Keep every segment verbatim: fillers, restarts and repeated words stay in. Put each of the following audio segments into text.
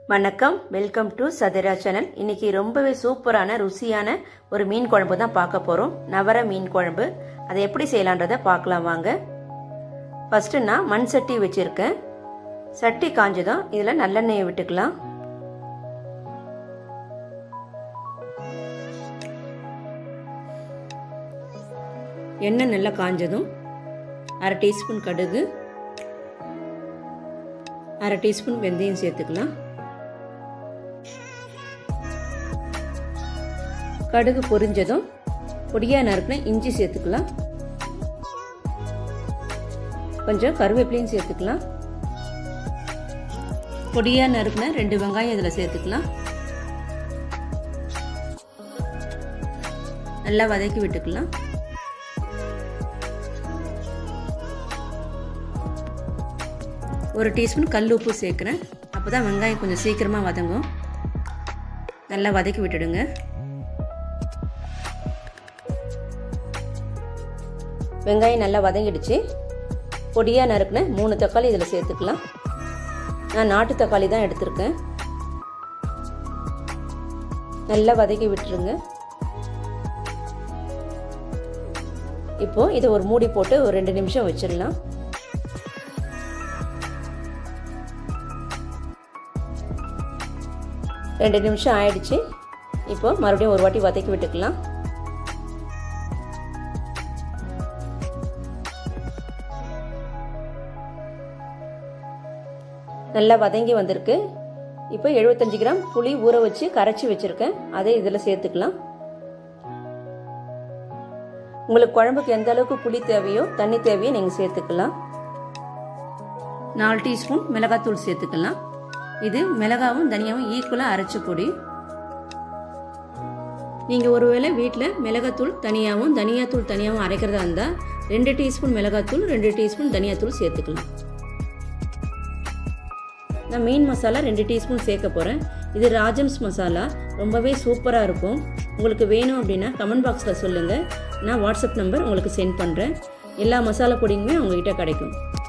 வணக்கம், welcome to சதரா channel. இன்னைக்கு ரொம்பவே சூப்பரான ருசியான ஒரு மீன் குழம்பு தான் பார்க்க போறோம். நவர மீன் குழம்பு. அதை எப்படி செய்யலான்றதை பார்க்கலாம் வாங்க. ஃபர்ஸ்ட் நான் மண் சட்டி வச்சிருக்கேன். சட்டி காஞ்சதும் இதில் நல்லெண்ணெயை விட்டுக்கலாம். எண்ணெய் நல்லா காஞ்சதும் அரை டீஸ்பூன் கடுகு, அரை டீஸ்பூன் வெந்தயம் சேர்த்துக்கலாம். கடுகு பொரிஞ்சதும் பொடியா நறுக்கின இஞ்சி சேர்த்துக்கலாம். கொஞ்சம் கருவேப்பிலையும் சேர்த்துக்கலாம். பொடியா நறுக்கின ரெண்டு வெங்காயம் இதில் சேர்த்துக்கலாம். நல்லா வதக்கி விட்டுக்கலாம். ஒரு டீஸ்பூன் கல் உப்பு சேர்க்குறேன். அப்போ தான் வெங்காயம் கொஞ்சம் சீக்கிரமாக வதங்கும். நல்லா வதக்கி விட்டுடுங்க. வெங்காயம் நல்லா வதங்கிடுச்சு. பொடியாக நறுக்குன மூணு தக்காளி இதில் சேர்த்துக்கலாம். நான் நாட்டு தக்காளி தான் எடுத்திருக்கேன். நல்லா வதக்கி விட்டுருங்க. இப்போ இதை ஒரு மூடி போட்டு ஒரு ரெண்டு நிமிஷம் வச்சிடலாம். ரெண்டு நிமிஷம் ஆயிடுச்சு. இப்போ மறுபடியும் ஒரு வாட்டி வதக்கி விட்டுக்கலாம். நல்லா வதங்கி வந்திருக்கு. இப்போ எழுபத்தஞ்சு கிராம் புளி ஊற வச்சு கரைச்சி வச்சிருக்கேன். அதை இதில் சேர்த்துக்கலாம். உங்களுக்கு குழம்புக்கு எந்த அளவுக்கு புளி தேவையோ தண்ணி தேவையோ நீங்கள் சேர்த்துக்கலாம். நாலு டீஸ்பூன் மிளகாத்தூள் சேர்த்துக்கலாம். இது மிளகாவும் தனியாவும் ஈக்குவலாக அரைச்ச பொடி. நீங்கள் ஒருவேளை வீட்டில் மிளகாத்தூள் தனியாகவும் தனியாத்தூள் தனியாகவும் அரைக்கிறதா இருந்தால் ரெண்டு டீஸ்பூன் மிளகாத்தூள் ரெண்டு டீஸ்பூன் தனியாத்தூள் சேர்த்துக்கலாம். நான் மீன் மசாலா ரெண்டு டீஸ்பூன் சேர்க்க போகிறேன். இது ராஜம்ஸ் மசாலா, ரொம்பவே சூப்பராக இருக்கும். உங்களுக்கு வேணும் அப்படின்னா கமெண்ட் பாக்ஸில் சொல்லுங்கள். நான் வாட்ஸ்அப் நம்பர் உங்களுக்கு சென்ட் பண்ணுறேன். எல்லா மசாலா பொடியுமே உங்கள்கிட்ட கிடைக்கும்.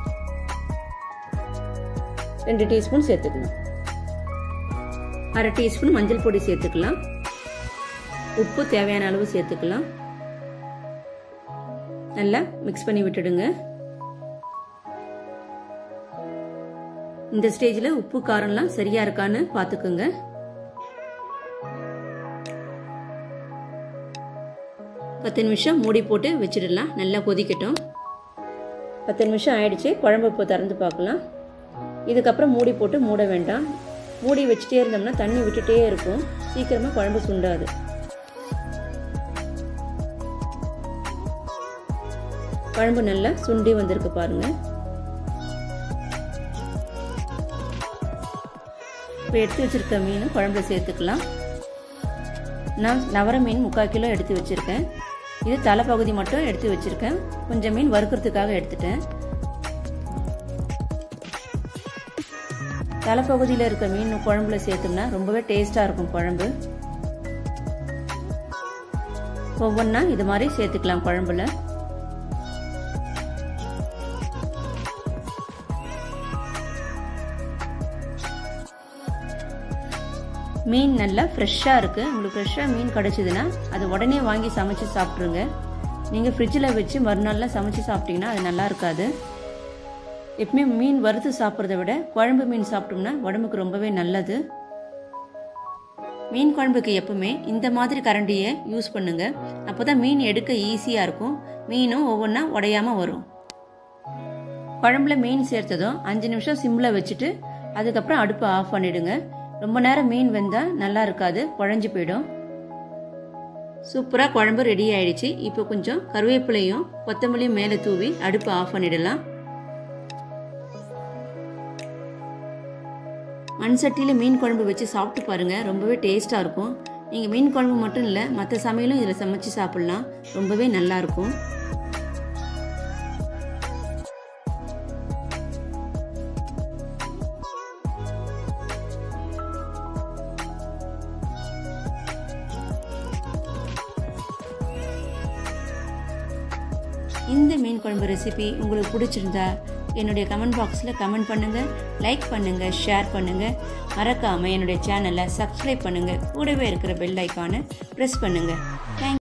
ரெண்டு டீஸ்பூன் சேர்த்துக்கலாம். அரை டீஸ்பூன் மஞ்சள் பொடி சேர்த்துக்கலாம். உப்பு தேவையான அளவு சேர்த்துக்கலாம். நல்லா மிக்ஸ் பண்ணி விட்டுடுங்க. இந்த ஸ்டேஜில் உப்பு காரம்லாம் சரியா இருக்கான்னு பார்த்துக்குங்க. பத்து நிமிஷம் மூடி போட்டு வச்சிடலாம். நல்லா கொதிக்கட்டும். பத்து நிமிஷம் ஆயிடுச்சு. குழம்பு இப்போ திறந்து பார்க்கலாம். இதுக்கப்புறம் மூடி போட்டு மூட வேண்டாம். மூடி வச்சுட்டே இருந்தோம்னா தண்ணி விட்டுட்டே இருக்கும். சீக்கிரமாக குழம்பு சுண்டாது. குழம்பு நல்லா சுண்டி வந்திருக்கு பாருங்க. இப்போ எடுத்து வச்சிருக்க மீன் குழம்புல சேர்த்துக்கலாம். நான் நவர மீன் முக்கால் கிலோ எடுத்து வச்சிருக்கேன். இது தலைப்பகுதி மட்டும் எடுத்து வச்சிருக்கேன். கொஞ்சம் மீன் வறுக்கிறதுக்காக எடுத்துட்டேன். தலைப்பகுதியில் இருக்க மீன் குழம்புல சேர்த்தோம்னா ரொம்பவே டேஸ்டாக இருக்கும் குழம்பு. ஒவ்வொன்றா இது மாதிரி சேர்த்துக்கலாம் குழம்புல. மீன் நல்லா ஃப்ரெஷ்ஷாக இருக்குது. உங்களுக்கு ஃப்ரெஷ்ஷாக மீன் கிடச்சிதுன்னா அது உடனே வாங்கி சமைச்சு சாப்பிட்ருங்க. நீங்கள் ஃப்ரிட்ஜில் வச்சு மறுநாளில் சமைச்சு சாப்பிட்டீங்கன்னா அது நல்லா இருக்காது. எப்பவுமே மீன் வறுத்து சாப்பிட்றத விட குழம்பு மீன் சாப்பிட்டோம்னா உடம்புக்கு ரொம்பவே நல்லது. மீன் குழம்புக்கு எப்பவுமே இந்த மாதிரி கரண்டியை யூஸ் பண்ணுங்க. அப்போ தான் மீன் எடுக்க ஈஸியாக இருக்கும். மீனும் ஒவ்வொன்றா உடையாமல் வரும். குழம்புல மீன் சேர்த்ததும் அஞ்சு நிமிஷம் சிம்மில் வச்சுட்டு அதுக்கப்புறம் அடுப்பை ஆஃப் பண்ணிடுங்க. ரொம்ப நேரம் மீன் வெந்தால் நல்லா இருக்காது, குழஞ்சி போயிடும். சூப்பராக குழம்பு ரெடி ஆயிடுச்சு. இப்போ கொஞ்சம் கருவேப்பிலையும் கொத்தமல்லியும் மேலே தூவி அடுப்பை ஆஃப் பண்ணிடலாம். மண் சட்டியில் மீன் குழம்பு வச்சு சாப்பிட்டு பாருங்கள். ரொம்பவே டேஸ்ட்டாக இருக்கும். நீங்கள் மீன் குழம்பு மட்டும் இல்லை, மற்ற சமையலும் இதில் சமைச்சு சாப்பிட்லாம். ரொம்பவே நல்லாயிருக்கும். இந்த மீன் குழம்பு ரெசிபி உங்களுக்கு பிடிச்சிருந்தா என்னுடைய கமெண்ட் பாக்ஸில் கமெண்ட் பண்ணுங்கள், லைக் பண்ணுங்கள், ஷேர் பண்ணுங்கள். மறக்காமல் என்னுடைய சேனலை சப்ஸ்கிரைப் பண்ணுங்கள். கூடவே இருக்கிற பெல் ஐக்கானை ப்ரெஸ் பண்ணுங்கள். தேங்க்